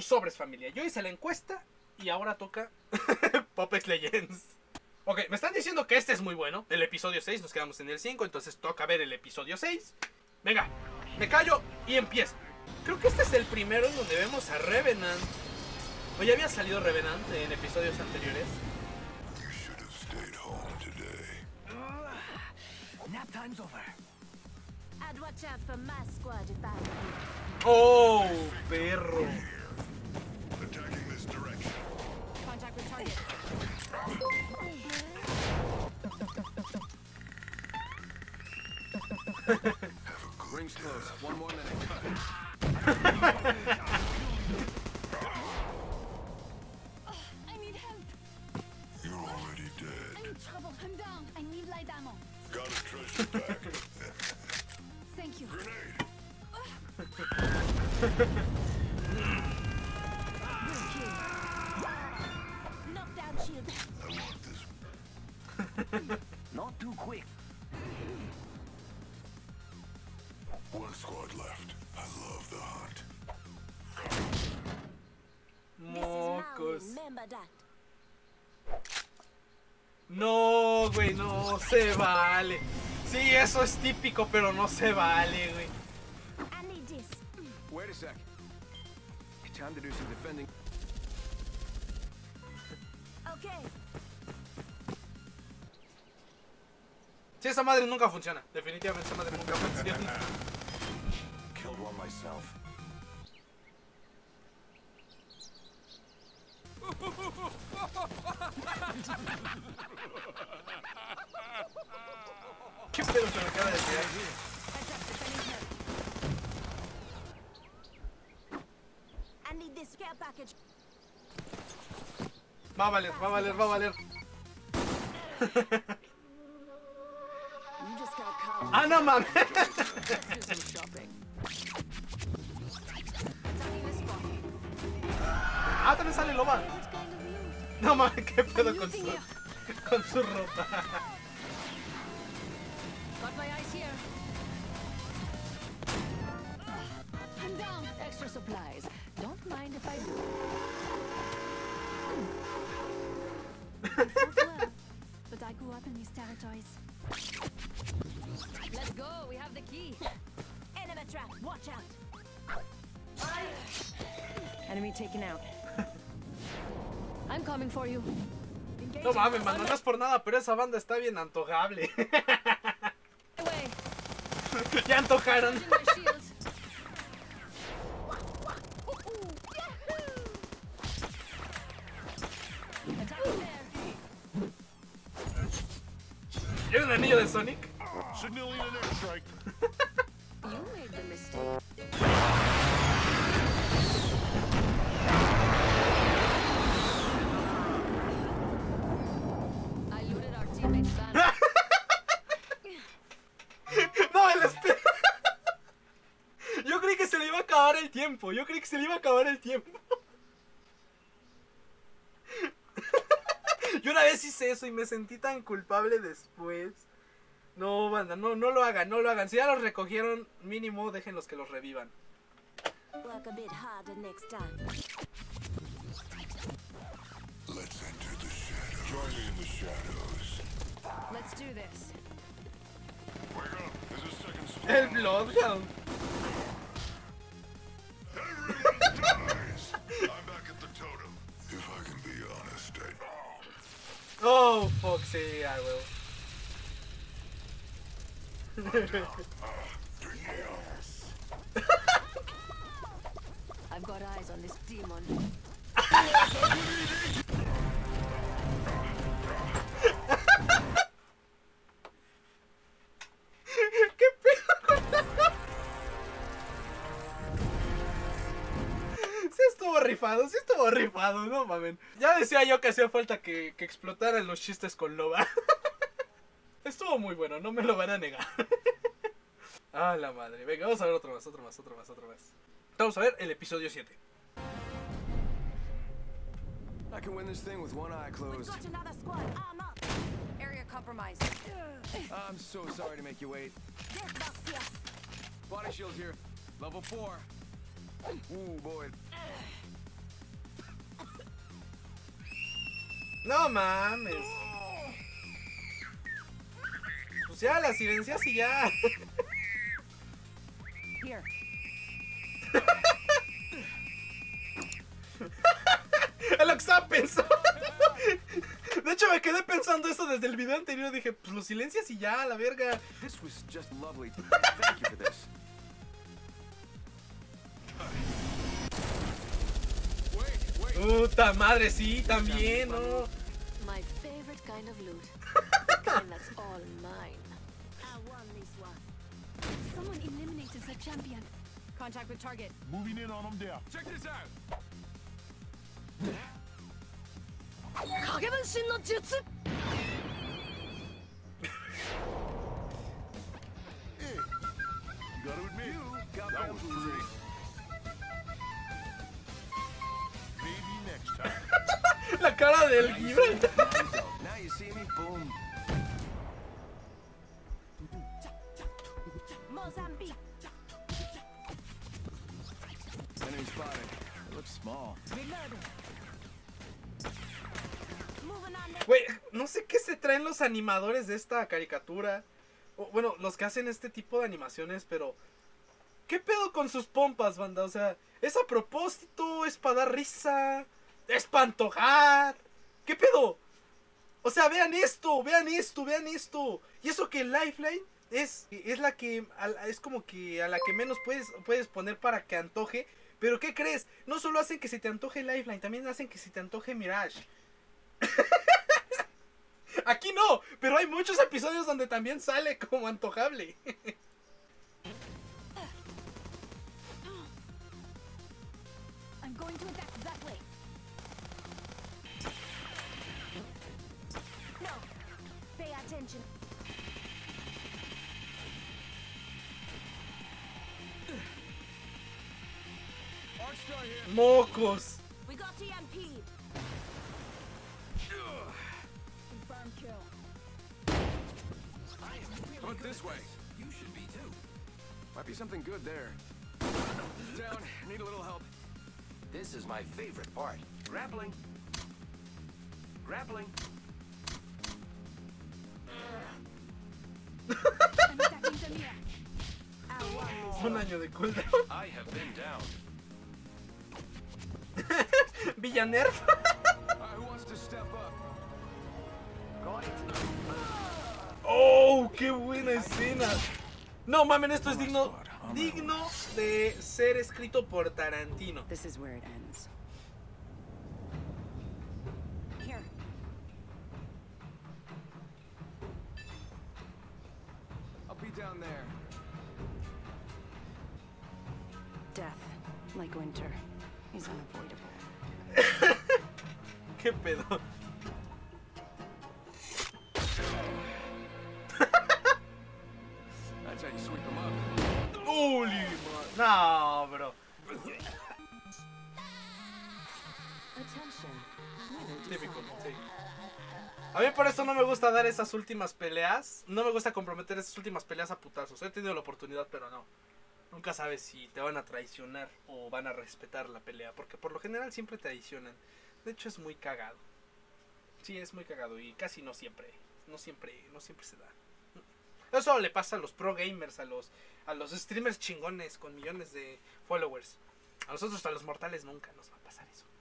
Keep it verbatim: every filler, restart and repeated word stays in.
Pues sobres, familia. Yo hice la encuesta y ahora toca Apex Legends. Ok, me están diciendo que este es muy bueno. El episodio seis, nos quedamos en el cinco, entonces toca ver el episodio seis. Venga, me callo y empiezo. Creo que este es el primero en donde vemos a Revenant. ¿O ya había salido Revenant en episodios anteriores? Oh, perro. Rings close. One more minute. I need help. You're already dead. I'm in trouble. I'm down. I need light ammo. Got a treasure pack. Thank you. Grenade. Knockdown shield. I want this. Not too quick. One squad left. I love the hunt. Mocos. Remember that. No, güey, no se vale. Sí, eso es típico, pero no se vale, güey. I need this. Wait a sec. Time to do some defending. Okay. Sí, esa madre nunca funciona. Definitivamente esa madre nunca funciona. Killed one myself. ¿Qué pedo se me acaba de tirar? I need this care package. Va a valer, va a valer, va a valer. You just got caught. Ah, no mames. Do some shopping. Attacking the spot. Ah, también sale loba. What kind of you? No mames, qué pedo con su, con su ropa. Got my eyes here. I'm down. Extra supplies. Don't mind if I do. I fought well, but I grew up in these territories. Let's go. We have the key. Enemy trap. Watch out. Enemy taken out. I'm coming for you. No mames, mano, no es por nada, pero esa banda está bien antojable. Away. Ya antojaron. Charging my shields. Attacking there. ¿Quieres un anillo de Sonic? Signaling an airstrike. You made the mistake. I looted our teammates' van. No, el espe- Yo creí que se le iba a acabar el tiempo. Yo creí que se le iba a acabar el tiempo. Yo una vez hice eso y me sentí tan culpable después. No, banda, no, no lo hagan, no lo hagan. Si ya los recogieron, mínimo déjenlos que los revivan. Work a bit harder next time. Let's enter the shadows. Join me in the shadows. Let's do this. Wake up. There's a second squad. El Bloodhound. Everyone dies. I'm back at the totem. If I can be honest, I... Oh, fuck, sí, I will. I've got eyes on this demon. ¿Qué pedo con la... Sí estuvo rifado, sí estuvo rifado, no mamen. Ya decía yo que hacía falta que, que explotaran los chistes con Loba. Estuvo muy bueno, no me lo van a negar. Ah, la madre. Venga, vamos a ver otro más, otro más, otro más, otro más. Vamos a ver el episodio siete. I can win this thing with one eye We've closed. got another squad. Arm up. Area compromised. I'm so sorry to make you wait. Death box here. Body shield here. Level four. Ooh, boy. No mames. Pues ya, la silencias y ya. Here. Es lo que estaba pensando. De hecho, me quedé pensando eso desde el video anterior. Dije, pues lo silencias y ya, la verga. This was just lovely. Thank you for this. Wait, wait. Puta madre, sí, también, ¿no? My favorite kind of loot. The kind that's all mine. I won this one. Someone eliminated the champion. Contact with target. Moving in on them there. Check this out. Kagebenshin no jutsu. Hey, you gotta admit, You got that was bamboozled. pretty. Maybe next time. La cara del Now you Gibran. see me, now you see me, boom. Mozambique. Enemy spotted. It looks small. Reloading. Moving on next. Güey, no sé qué se traen los animadores de esta caricatura. O, bueno, los que hacen este tipo de animaciones, pero... ¿Qué pedo con sus pompas, banda? O sea, ¿es a propósito? ¿Es para dar risa? ¿Es para antojar? ¿Qué pedo? O sea, vean esto, vean esto, vean esto. Y eso que Lifeline es, es la que... Es como que a la que menos puedes, puedes poner para que antoje. Pero ¿qué crees? No solo hacen que se te antoje Lifeline, también hacen que se te antoje Mirage. Aquí no, pero hay muchos episodios donde también sale como antojable. I'm going to attack that way. No. Pay attention. Archstar here. Mocos. We got T M P'd. Confirm kill. Look this way. You should be too. Might be something good there. Down. Need a little help. This is my favorite part. Grappling. Grappling. I'm attacking Samira. I won this. Un año de cooldown. I have been down. Villanerf. Uh, who wants to step up? Got it. Oh, qué buena escena. No mamen, esto es digno, digno de ser escrito por Tarantino. This is where it ends. Here. I'll be down there. Death, like winter, is unavoidable. Qué pedo. That's how you sweep them up. Holy ma- No, bro. Attention. Típico, sí. A mí por eso no me gusta dar esas últimas peleas. No me gusta comprometer esas últimas peleas a putazos. He tenido la oportunidad, pero no. Nunca sabes si te van a traicionar o van a respetar la pelea. Porque por lo general siempre traicionan. De hecho es muy cagado. Sí, es muy cagado y casi no siempre. No siempre, no siempre se da. Eso le pasa a los pro gamers, a los, a los streamers chingones con millones de followers. A nosotros, a los mortales, nunca nos va a pasar eso.